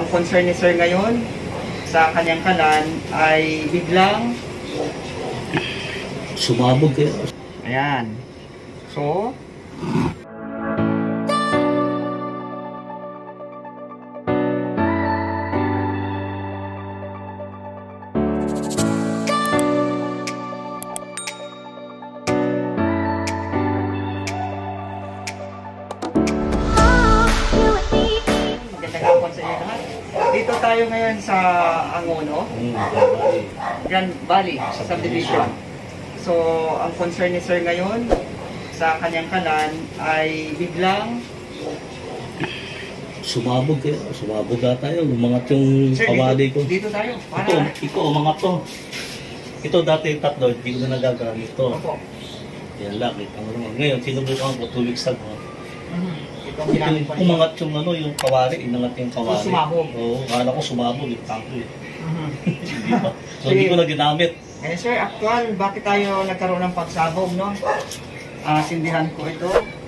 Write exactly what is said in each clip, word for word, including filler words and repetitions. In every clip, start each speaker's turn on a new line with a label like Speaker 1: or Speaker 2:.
Speaker 1: ang concern ni sir ngayon sa kanyang kanan ay biglang
Speaker 2: sumabog kayo.
Speaker 1: Ayan. So, dito tayo ngayon sa Angono, Grand Valley Subdivision. So, ang concern ni sir ngayon sa kanyang kanan ay biglang
Speaker 2: sumabog kayo. Sumabog na tayo. Umangat yung
Speaker 1: sir,
Speaker 2: kawali
Speaker 1: dito,
Speaker 2: ko.
Speaker 1: dito tayo. Para...
Speaker 2: Ito, ito, umangat to. Ito dati tatlo, hindi ko na nagagamit ito.
Speaker 1: Opo.
Speaker 2: Yan lang. Ngayon, sinubukan ko two weeks ago.
Speaker 1: Mm-hmm. Ito,
Speaker 2: Ito, umangat yung ano, yung kawali, inangat yung kawali.
Speaker 1: So, sumabog?
Speaker 2: Oo, kala ko sumabog yung tanko eh.
Speaker 1: Mm-hmm.
Speaker 2: Hindi pa. So, hindi ko na ginamit.
Speaker 1: Eh sir, actual, bakit tayo nagkaroon ng pagsabog, no? Ah, sindihan ko ito.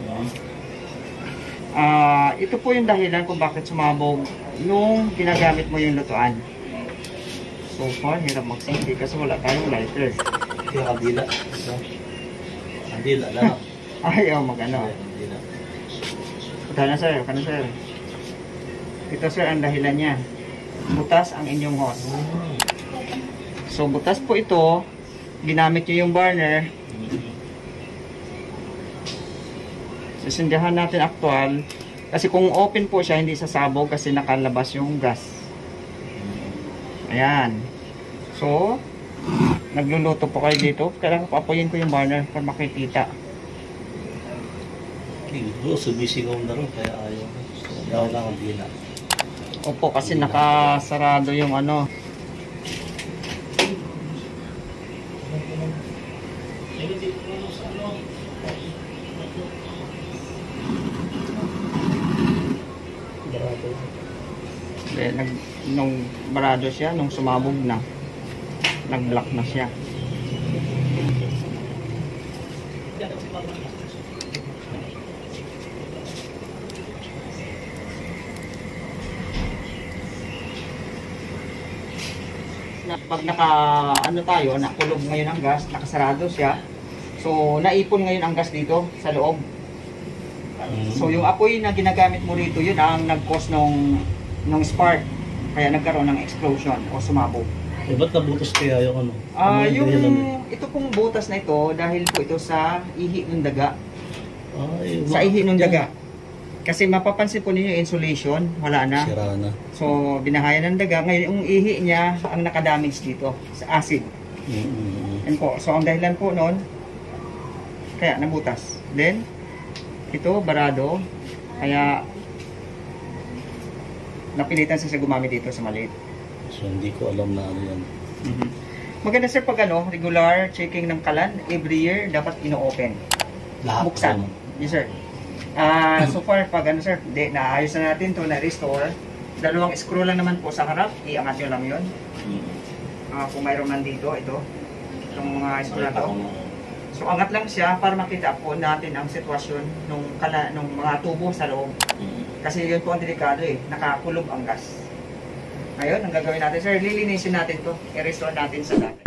Speaker 1: Ah, ito po yung dahilan kung bakit sumabog nung ginagamit mo yung lutuan. So far, hirap magsindi kasi wala tayong lighter.
Speaker 2: Kaya kabila. Kabila lang.
Speaker 1: Ayaw mag-ano.
Speaker 2: Kabila.
Speaker 1: Punta na sir, kano sir? Ito sir, ang dahilan niya. Butas ang inyong hose. So butas po ito, ginamit nyo yung burner. Sisindihan natin actual. Kasi kung open po siya, hindi sasabog kasi nakalabas yung gas. Ayan. So, nagluluto po kayo dito. Kailangan papuyin ko yung burner para makikita.
Speaker 2: Bro, sumisingaw na rin, kaya ayaw. Ayaw lang ang bila.
Speaker 1: Opo, kasi nakasarado yung ano. Eh, nag, nung barado siya, nung sumabog na, nag-block na siya. Pag naka, ano tayo, nakulog ngayon ang gas, nakasarado siya. So, naipon ngayon ang gas dito sa loob. So, yung apoy na ginagamit mo rito, yun ang nag-cause nung, nung spark. Kaya nagkaroon ng explosion o sumabog.
Speaker 2: Eh, ba't nabutas kaya yung ano?
Speaker 1: Ah,
Speaker 2: ano
Speaker 1: yung,
Speaker 2: yung
Speaker 1: ito pong butas na ito, dahil po ito sa ihi ng daga.
Speaker 2: Ay,
Speaker 1: Sa ihi ng daga. Kasi mapapansin po ninyo yung insulation, wala na.
Speaker 2: Sira na.
Speaker 1: So, binahayan ng daga. Ngayon, yung ihi niya ang nakadamage dito sa acid.
Speaker 2: Mm-hmm.
Speaker 1: Yan po. So, ang dahilan po noon, kaya nabutas. Then, ito, barado. Kaya, napilitan siya gumamit dito sa maliit.
Speaker 2: So, hindi ko alam na ano yan.
Speaker 1: Mm-hmm. Maganda sir pag ano, regular checking ng kalan, every year, dapat ino-open.
Speaker 2: Lahat.
Speaker 1: Buksan. Yes sir. Ah, uh, so far pag ano sir, di, naayos na natin to na restore. Dalawang screw lang naman po sa harap, iangat nyo lang yun. Uh, kung mayroon man dito, ito. Itong mga screw na to. So angat lang siya para makita po natin ang sitwasyon nung, kala, nung mga tubo sa loob. Kasi yun po ang delikado eh, nakakulog ang gas. Ngayon, ang gagawin natin sir, lilinisin natin to, i-restore natin sa dati.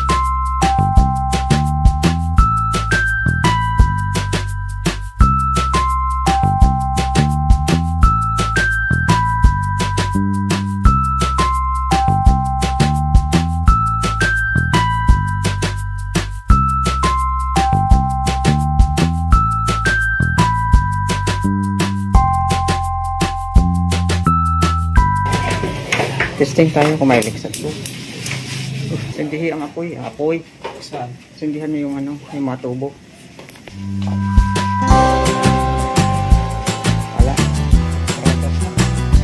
Speaker 1: Testing tayo kung may leaks at po. Sindihi ang apoy. Apoy. Saan? Sindihan mo yung ano, yung mga tubo. Wala. Ratas na.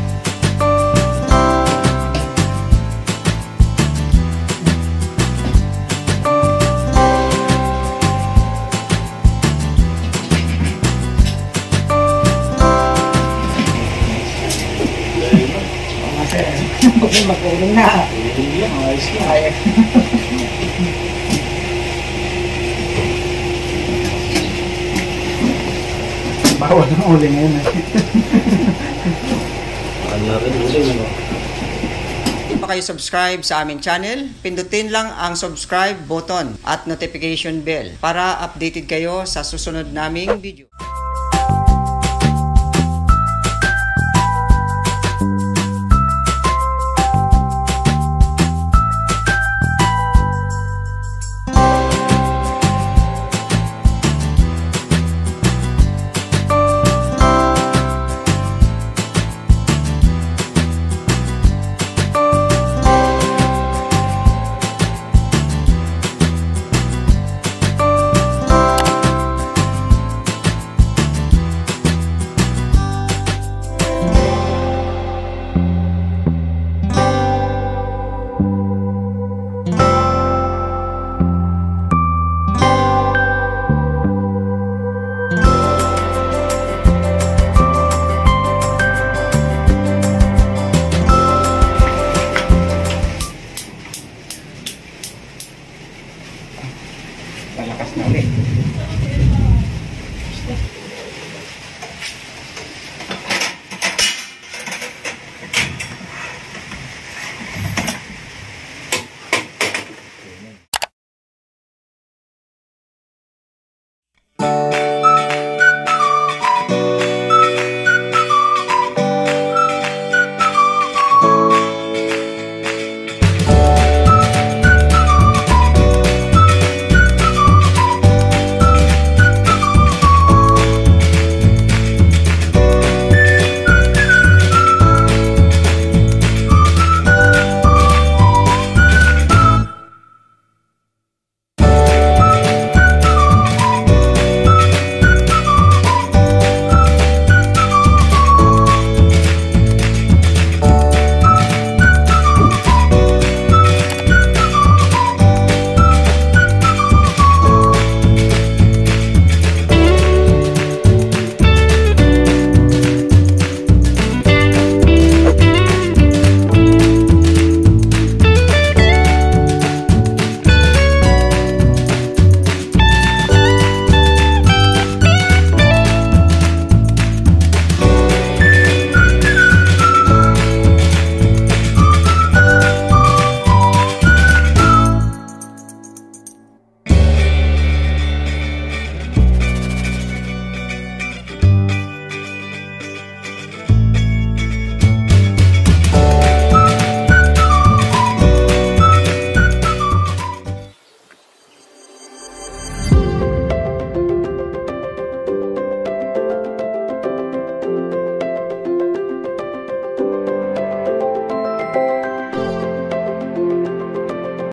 Speaker 1: Huwag mo magulong na.
Speaker 2: Hindi yan, ayos na.
Speaker 1: Ayos. Bawal ang uli ngayon eh.
Speaker 2: na rin uling, ano?
Speaker 1: Kung pa kayo subscribe sa aming channel, pindutin lang ang subscribe button at notification bell para updated kayo sa susunod naming video.